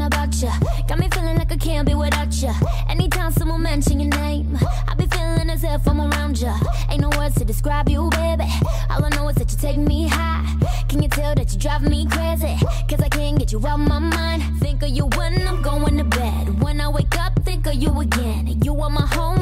about ya. Got me feeling like I can't be without ya. Anytime someone mention your name, I be feeling as if I'm around ya. Ain't no words to describe you, baby. All I know is that you take me high. Can you tell that you drive me crazy? Cause I can't get you out my mind. Think of you when I'm going to bed. When I wake up, think of you again. You are my home